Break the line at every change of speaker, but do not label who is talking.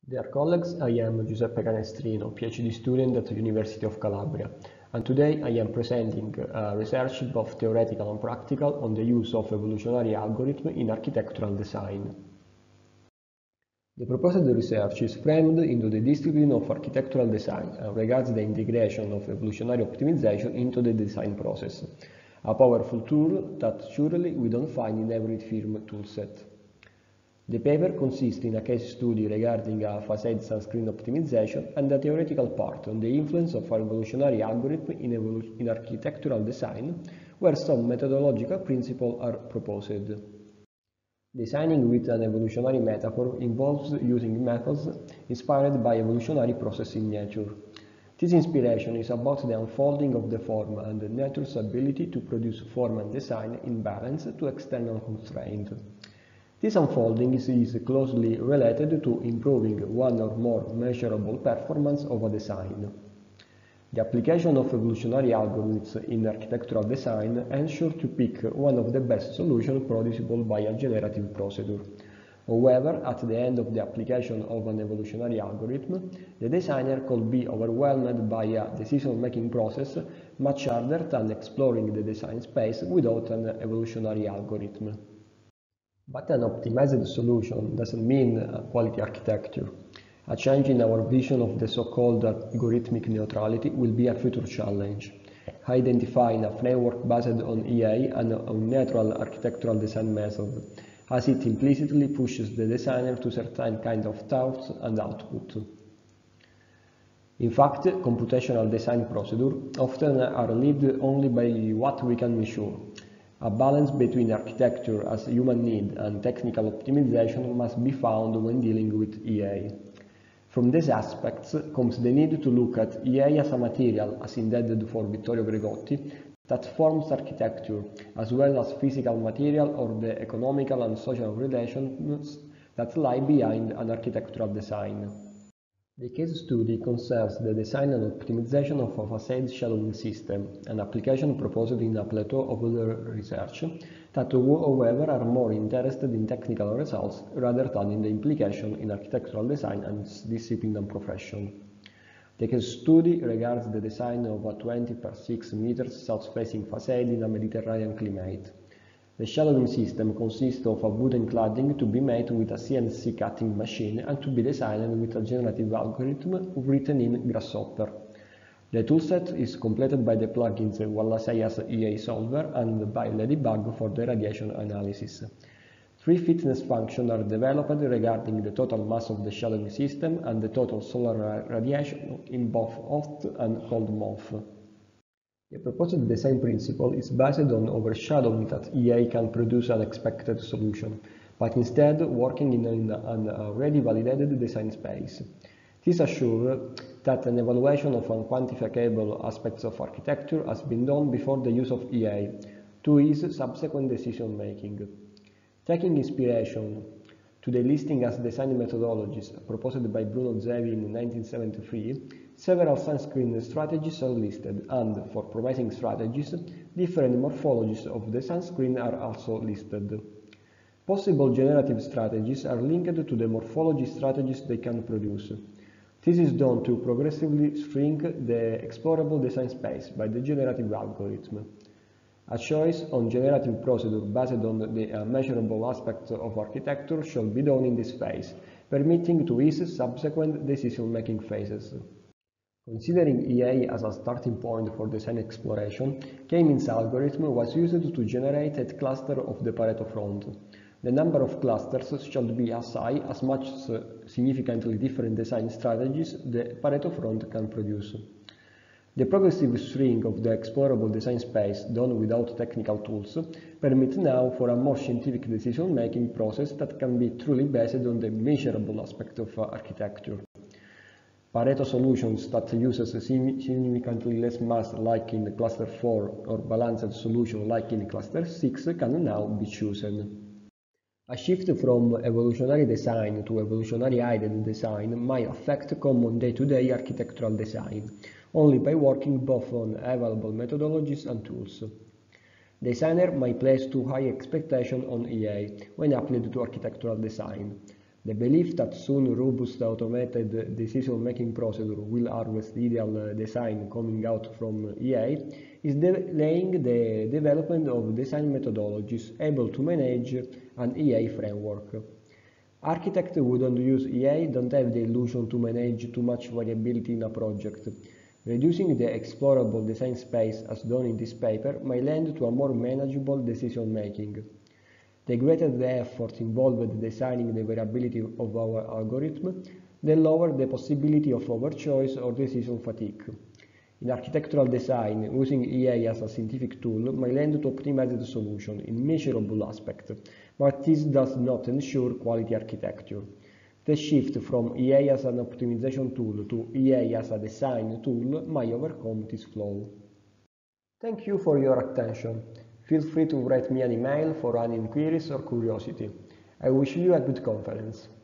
Dear colleagues, I am Giuseppe Canestrino, PhD student at the University of Calabria, and today I am presenting research both theoretical and practical on the use of evolutionary algorithm in architectural design. The proposed research is framed into the discipline of architectural design and regards the integration of evolutionary optimization into the design process, a powerful tool that surely we don't find in every firm toolset. The paper consists in a case study regarding a facade sunscreen optimization and a theoretical part on the influence of evolutionary algorithm in architectural design, where some methodological principles are proposed. Designing with an evolutionary metaphor involves using methods inspired by evolutionary processes in nature. This inspiration is about the unfolding of the form and nature's ability to produce form and design in balance to external constraints. This unfolding is closely related to improving one or more measurable performance of a design. The application of evolutionary algorithms in architectural design ensures to pick one of the best solutions producible by a generative procedure. However, at the end of the application of an evolutionary algorithm, the designer could be overwhelmed by a decision-making process much harder than exploring the design space without an evolutionary algorithm. But an optimized solution doesn't mean quality architecture. A change in our vision of the so-called algorithmic neutrality will be a future challenge. Identifying a framework based on EA and on neutral architectural design method, as it implicitly pushes the designer to certain kind of thoughts and output. In fact, computational design procedures often are led only by what we can measure. A balance between architecture as human need and technical optimization must be found when dealing with EA. From these aspects comes the need to look at EA as a material, as intended for Vittorio Gregotti, that forms architecture, as well as physical material or the economical and social relations that lie behind an architectural design. The case study concerns the design and optimization of a facade shadowing system, an application proposed in a plateau of other research that, however, are more interested in technical results rather than in the implication in architectural design and its discipline and profession. The case study regards the design of a 20 by 6 meters south-facing facade in a Mediterranean climate. The shadowing system consists of a wooden cladding to be made with a CNC cutting machine and to be designed with a generative algorithm written in Grasshopper. The toolset is completed by the plugins Wallacea's EA Solver and by Ladybug for the radiation analysis. 3 fitness functions are developed regarding the total mass of the shadowing system and the total solar radiation in both hot and cold months. The proposed design principle is based on overshadowing that EA can produce an expected solution, but instead working in an already validated design space. This assures that an evaluation of unquantifiable aspects of architecture has been done before the use of EA, to ease subsequent decision making. Taking inspiration to the listing as design methodologies proposed by Bruno Zevi in 1973, several sunscreen strategies are listed, and for promising strategies, different morphologies of the sunscreen are also listed. Possible generative strategies are linked to the morphology strategies they can produce. This is done to progressively shrink the explorable design space by the generative algorithm. A choice on generative procedure based on the measurable aspects of architecture should be done in this phase, permitting to ease subsequent decision-making phases. Considering EA as a starting point for design exploration, K-means algorithm was used to generate a cluster of the Pareto front. The number of clusters should be as high as much significantly different design strategies the Pareto front can produce. The progressive shrink of the explorable design space done without technical tools permits now for a more scientific decision-making process that can be truly based on the measurable aspect of architecture. Pareto solutions that uses significantly less mass like in cluster 4 or balanced solution like in cluster 6 can now be chosen. A shift from evolutionary design to evolutionary aided design might affect common day-to-day architectural design, only by working both on available methodologies and tools. Designer might place too high expectation on EA when applied to architectural design, The belief that soon robust automated decision-making procedure will harvest ideal design coming out from EA is delaying the development of design methodologies able to manage an EA framework. Architects who don't use EA don't have the illusion to manage too much variability in a project. Reducing the explorable design space as done in this paper may lend to a more manageable decision-making. The greater the effort involved designing the variability of our algorithm, the lower the possibility of overchoice or decision fatigue. In architectural design, using EA as a scientific tool may lend to optimized solution in measurable aspects, but this does not ensure quality architecture. The shift from EA as an optimization tool to EA as a design tool may overcome this flaw. Thank you for your attention. Feel free to write me an email for any inquiries or curiosity. I wish you a good conference.